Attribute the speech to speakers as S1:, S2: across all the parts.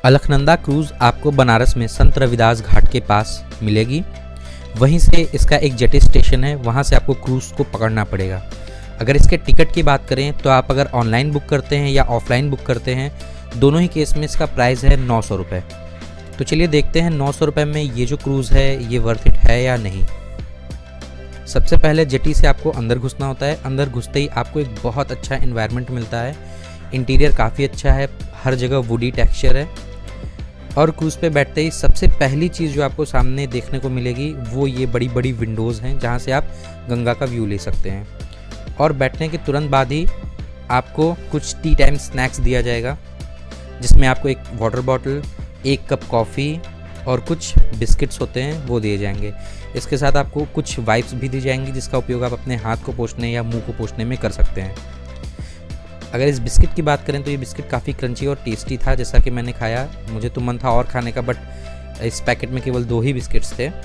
S1: Alaknanda cruise आपको बनारस में संत रविदास घाट के पास मिलेगी। वहीं से इसका एक जेटी स्टेशन है, वहां से आपको क्रूज़ को पकड़ना पड़ेगा। अगर इसके टिकट की बात करें तो आप अगर ऑनलाइन बुक करते हैं या ऑफलाइन बुक करते हैं, दोनों ही केस में इसका प्राइस है 900 रुपये। तो चलिए देखते हैं 900 रुपये में ये जो क्रूज़ है ये वर्थ इट है या नहीं। सबसे पहले जेटी से आपको अंदर घुसना होता है। अंदर घुसते ही आपको एक बहुत अच्छा एनवायरनमेंट मिलता है। इंटीरियर काफ़ी अच्छा है, हर जगह वुडी टेक्सचर है। और क्रूज़ पे बैठते ही सबसे पहली चीज़ जो आपको सामने देखने को मिलेगी वो ये बड़ी बड़ी विंडोज़ हैं, जहाँ से आप गंगा का व्यू ले सकते हैं। और बैठने के तुरंत बाद ही आपको कुछ टी टाइम स्नैक्स दिया जाएगा, जिसमें आपको एक वाटर बॉटल, एक कप कॉफ़ी और कुछ बिस्किट्स होते हैं वो दिए जाएंगे। इसके साथ आपको कुछ वाइप्स भी दी जाएंगी, जिसका उपयोग आप अपने हाथ को पोंछने या मुंह को पोंछने में कर सकते हैं। अगर इस बिस्किट की बात करें तो ये बिस्किट काफ़ी क्रंची और टेस्टी था। जैसा कि मैंने खाया, मुझे तो मन था और खाने का, बट इस पैकेट में केवल 2 ही बिस्किट्स थे।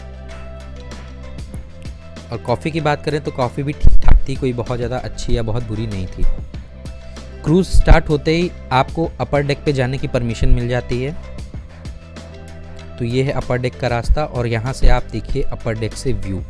S1: और कॉफ़ी की बात करें तो कॉफ़ी भी ठीक ठाक थी, कोई बहुत ज़्यादा अच्छी या बहुत बुरी नहीं थी। क्रूज़ स्टार्ट होते ही आपको अपर डेक पे जाने की परमिशन मिल जाती है। तो ये है अपर डेक का रास्ता और यहाँ से आप देखिए अपर डेक से व्यू।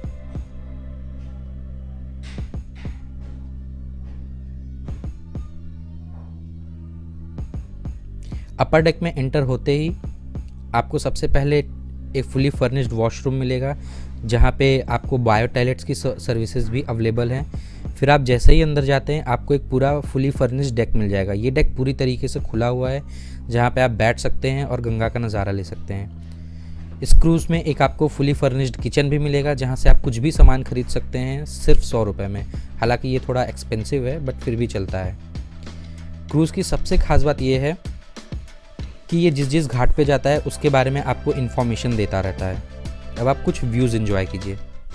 S1: अपर डेक में एंटर होते ही आपको सबसे पहले एक फुली फर्निश्ड वॉशरूम मिलेगा, जहाँ पे आपको बायो टॉयलेट्स की सर्विसेज भी अवेलेबल हैं। फिर आप जैसे ही अंदर जाते हैं आपको एक पूरा फुली फर्निश्ड डेक मिल जाएगा। ये डेक पूरी तरीके से खुला हुआ है, जहाँ पे आप बैठ सकते हैं और गंगा का नज़ारा ले सकते हैं। इस क्रूज़ में एक आपको फुली फर्निश्ड किचन भी मिलेगा, जहाँ से आप कुछ भी सामान खरीद सकते हैं सिर्फ 100 रुपये में। हालांकि ये थोड़ा एक्सपेंसिव है बट फिर भी चलता है। क्रूज़ की सबसे खास बात ये है कि ये जिस जिस घाट पे जाता है उसके बारे में आपको इन्फॉर्मेशन देता रहता है। अब आप कुछ व्यूज़ एंजॉय कीजिए।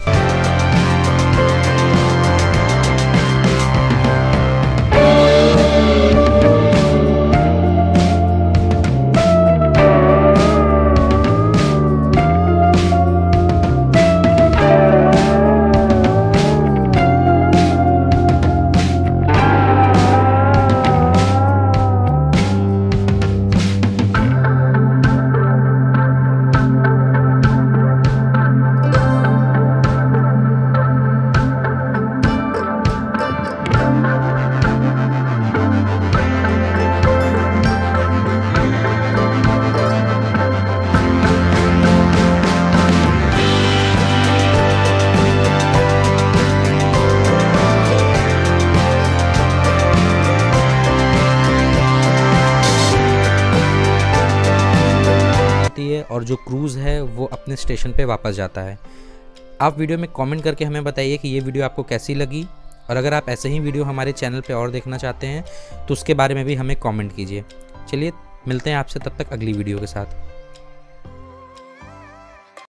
S1: और जो क्रूज़ है वो अपने स्टेशन पे वापस जाता है। आप वीडियो में कमेंट करके हमें बताइए कि ये वीडियो आपको कैसी लगी, और अगर आप ऐसे ही वीडियो हमारे चैनल पे और देखना चाहते हैं तो उसके बारे में भी हमें कमेंट कीजिए। चलिए मिलते हैं आपसे तब तक अगली वीडियो के साथ।